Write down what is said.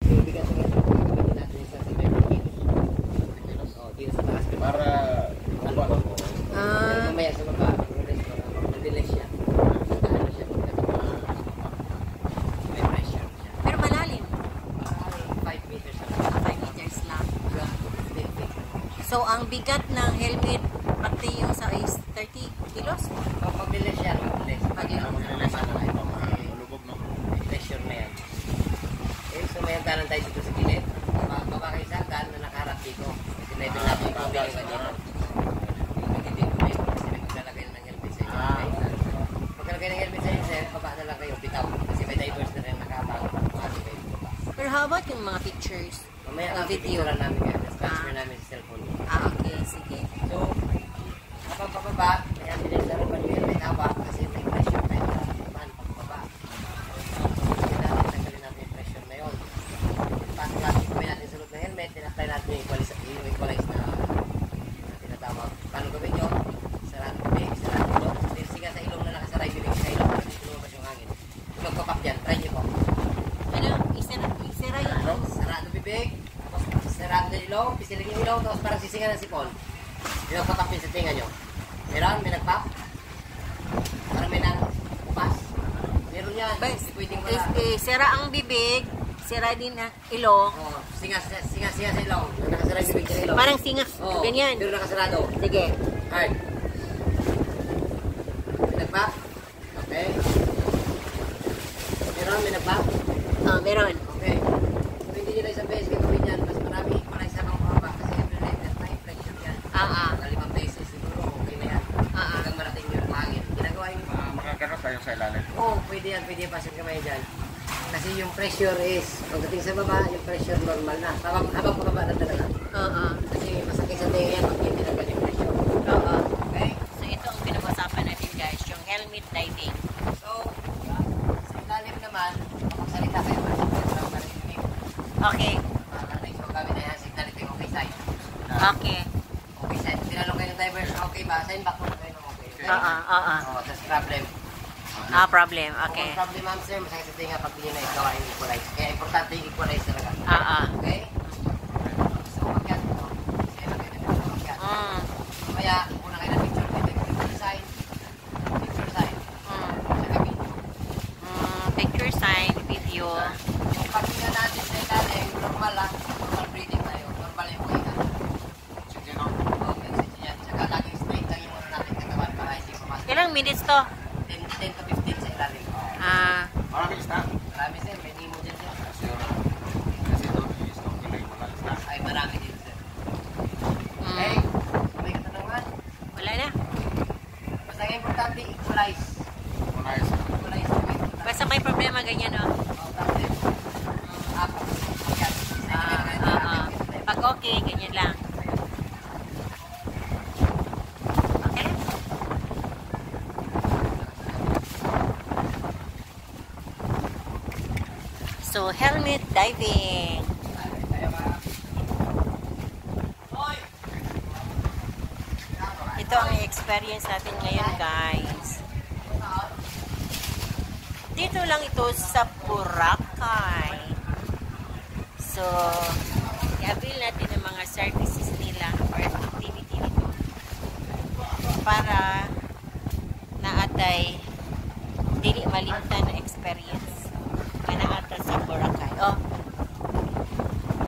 yung bigat ng helmet, gagawin natin isa sa 30 kilos. Oh, dito sa taas. Para Ano po? Pero mamaya sa baba, madilis siya. Ano siya? May pressure siya. Pero malalim. 5 meters. 5 meters lang. So, ang bigat ng helmet, pati yung sa is 30 kilos? Pag madilis siya, madilis. Pag yung lubog, no? may pressure na yan. Okay, so may hagdanan tayo dito sa gilid. Baba kayo sa hagdan na nakaharap dito. Kasi level natin yung tubig iba dito. Hindi dito na yun. Kasi may maglalagay ng helmet sa inyo. Okay? Maglalagay ng helmet sa inyo, sir, baba na lang kayo, bitaw. Kasi may divers na rin nakabang. Pero how about yung mga pictures? Mamaya ang video lang namin kayo. Tapos transfer namin sa cellphone. Okay, sige. So, kapag pababa, may ambulance na rin pa yung helmet hawak kasi may pressure tayo sa naman pababa. So, kailangan tanggalin natin yung pressure na yun. Pasok natin, gawin natin sulot ng helmet, tin-apply natin yung equalize na tinatawag. Paano gawin nyo? Sarado bibig, sarado ilong. Siga sa ilong na nakasara yung bibig sa ilong. Kasi lumabas yung hangin. Kung magpapap dyan, try nyo po. Ano? Isira yung Sarado bibig, tapos sarado ng ilong, pisilig yung ilong, tapos parang sisingan ng sipon. Yung magpapapin sa tinga nyo. Meron? May nagpap? Parang may nang upas? Meron yan. Hindi pwedeng wala. sira ang bibig, sira din ang ilong. Oh, singa sa ilong. Nakasara yung bibig sa ilong. Parang singa, Oh, ganyan. pero nakasarado. Sige. Hard. May nagpap? Okay. Meron? May nagpap? Meron. Okay. So, hindi nyo na isang beses gagawin yan. Mas marami pala isa pang pababa. Kasi every night, that time, pressure yan. Mga 5 beses siguro, okay na yan. Hanggang marating yung hangin. Ginagawa yung... Makakaroon tayo sa ilalim. Oo, pwede yan. Pwede yan. Pasok kamay dyan. Kasi yung pressure is, pagdating sa baba, yung pressure normal na. Habang pababa na talaga. Kasi masakit sa tinga yan pag hindi nagal yung pressure. Okay? So, ito ang pinag-usapan natin guys, yung helmet diving. So, sa ilalim naman, magsalita kayo. Okay. So, gamit na yan, signal ito yung okay side. Okay. Okay side. Tinanong kayo ng divers, okay ba? Sign back muna kayo ng okay. Tapos problem. Problem. Okay. Kung problem, ma'am, sir, masakit sa tinga pag hindi nyo na gawa yung equalize. Kaya importante yung equalize talaga. Okay? So, makyat. Kasi makyat na kayo makyat. Kaya, muna kayo ng picture. Picture sign. Picture sign. Saka video. Picture sign, video. Yung paghinga natin sa ilalim, normal lang. Normal breathing tayo. Normal yung paghinga. Sige, no? Okay, sige yan. Saka laging straight lang yung natin katawan para hindi pumasok. Ilang minutes to? 10 to 15 sa ilalim. Marami isda. Marami, sir. May nimo dyan, sir. Kasi doon, isda. Wala isda. Ay, marami dito, sir. Okay? May katanungan? Wala na. Basta ang importante, equalize. Muna isa. Equalize. Basta may problema ganyan, no? Pag okay, ganyan lang. Okay? So, helmet diving. Ito ang experience natin ngayon, guys. Dito lang ito sa Boracay. So, i-avail natin ang mga services nila or activity nito para naatay dili malimtan na experience ka naata sa Boracay. Oh,